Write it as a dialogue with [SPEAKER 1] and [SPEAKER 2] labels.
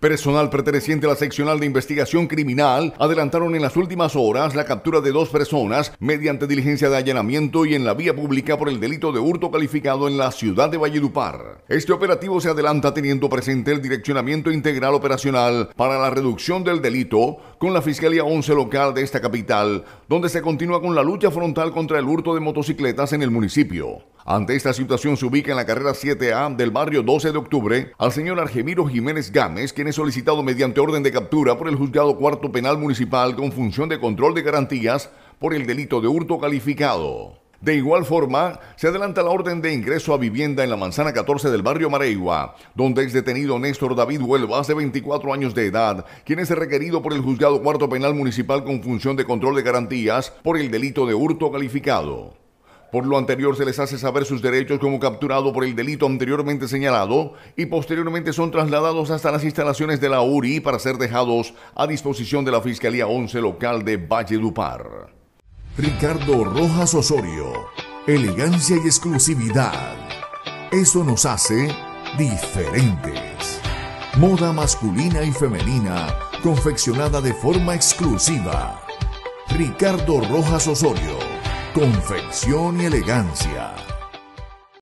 [SPEAKER 1] Personal perteneciente a la seccional de investigación criminal adelantaron en las últimas horas la captura de 2 personas mediante diligencia de allanamiento y en la vía pública por el delito de hurto calificado en la ciudad de Valledupar. Este operativo se adelanta teniendo presente el direccionamiento integral operacional para la reducción del delito con la Fiscalía 11 local de esta capital, donde se continúa con la lucha frontal contra el hurto de motocicletas en el municipio. Ante esta situación se ubica en la carrera 7A del barrio 12 de octubre al señor Argemiro Jiménez Gámez, quien es solicitado mediante orden de captura por el Juzgado Cuarto Penal Municipal con función de control de garantías por el delito de hurto calificado. De igual forma, se adelanta la orden de ingreso a vivienda en la manzana 14 del barrio Mareigua, donde es detenido Néstor David Huelvas, de 24 años de edad, quien es requerido por el Juzgado Cuarto Penal Municipal con función de control de garantías por el delito de hurto calificado. Por lo anterior se les hace saber sus derechos como capturado por el delito anteriormente señalado y posteriormente son trasladados hasta las instalaciones de la URI para ser dejados a disposición de la Fiscalía 11 local de Valledupar.
[SPEAKER 2] Ricardo Rojas Osorio, elegancia y exclusividad. Eso nos hace diferentes. Moda masculina y femenina confeccionada de forma exclusiva. Ricardo Rojas Osorio. Confección y elegancia.